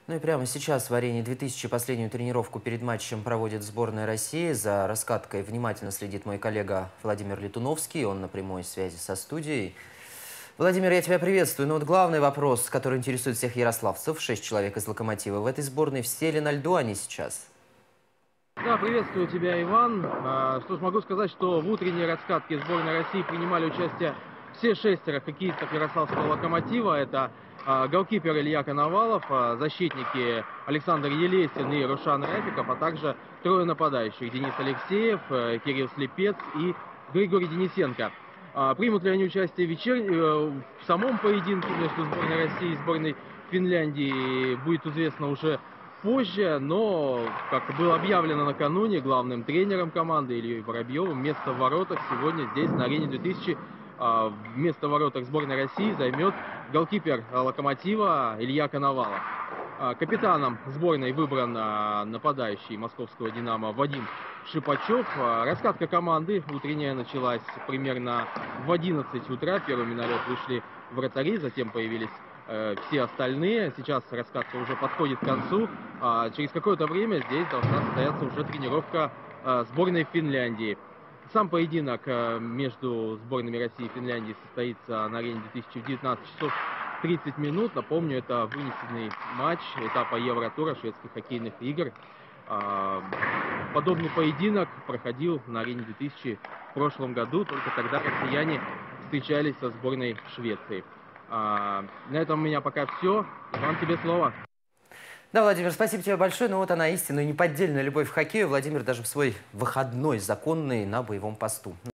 Ну и прямо сейчас в Арене 2000 последнюю тренировку перед матчем проводит сборная России. За раскаткой внимательно следит мой коллега Владимир Летуновский. Он на прямой связи со студией. Владимир, я тебя приветствую. Но вот главный вопрос, который интересует всех ярославцев. 6 человек из «Локомотива» в этой сборной. Все ли на льду они сейчас? Да, приветствую тебя, Иван. Что ж, могу сказать, что в утренней раскатке сборной России принимали участие все 6 хоккеистов ярославского «Локомотива». Это голкипер Илья Коновалов, защитники Александр Елесин и Рушан Рафиков, а также трое нападающих: Денис Алексеев, Кирилл Слепец и Григорий Денисенко. Примут ли они участие в самом поединке между сборной России и сборной Финляндии, будет известно уже позже, но, как было объявлено накануне главным тренером команды Ильей Воробьевым, место в воротах сегодня здесь, на Арене 2000, место в воротах сборной России займет голкипер «Локомотива» Илья Коновалов. Капитаном сборной выбран нападающий московского «Динамо» Вадим Шипачев. Раскатка команды утренняя началась примерно в 11 утра. Первыми на лед вышли вратари, затем появились все остальные. Сейчас раскатка уже подходит к концу. Через какое-то время здесь должна состояться уже тренировка сборной Финляндии. Сам поединок между сборными России и Финляндии состоится на Арене 2000 в 19 часов 30 минут. Напомню, это вынесенный матч этапа Евротура шведских хоккейных игр. Подобный поединок проходил на Арене 2000 в прошлом году, только тогда россияне встречались со сборной Швеции. На этом у меня пока все. Иван, тебе слово. Да, Владимир, спасибо тебе большое. Ну вот она истинная, неподдельная любовь к хоккею. Владимир даже в свой выходной законный на боевом посту.